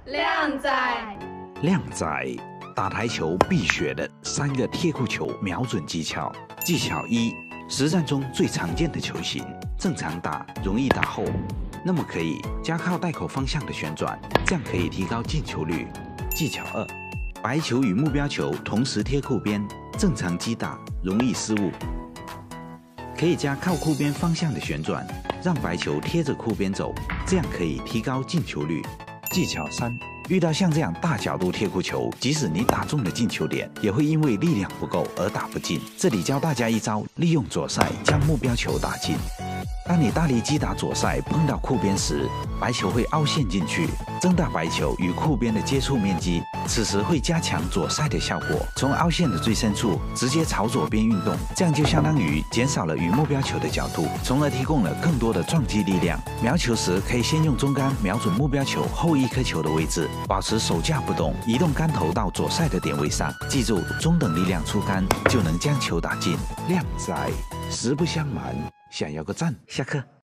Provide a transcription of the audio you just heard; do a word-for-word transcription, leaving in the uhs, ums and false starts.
靓仔， 靓仔，打台球必学的三个贴库球瞄准技巧。技巧一：实战中最常见的球型，正常打容易打后，那么可以加靠袋口方向的旋转，这样可以提高进球率。技巧二：白球与目标球同时贴库边，正常击打容易失误，可以加靠库边方向的旋转，让白球贴着库边走，这样可以提高进球率。技巧三：遇到像这样大角度贴库球，即使你打中了进球点，也会因为力量不够而打不进。这里教大家一招，利用左塞将目标球打进。当你大力击打左塞碰到库边时，白球会凹陷进去，增大白球与库边的接触面积，此时会加强左塞的效果，从凹陷的最深处直接朝左边运动，这样就相当于减少了与目标球的角度，从而提供了更多的撞击力量。瞄球时可以先用中杆瞄准目标球后一颗球的位置，保持手架不动，移动杆头到左塞的点位上，记住中等力量出杆就能将球打进。靓仔，实不相瞒，想要个赞，下课。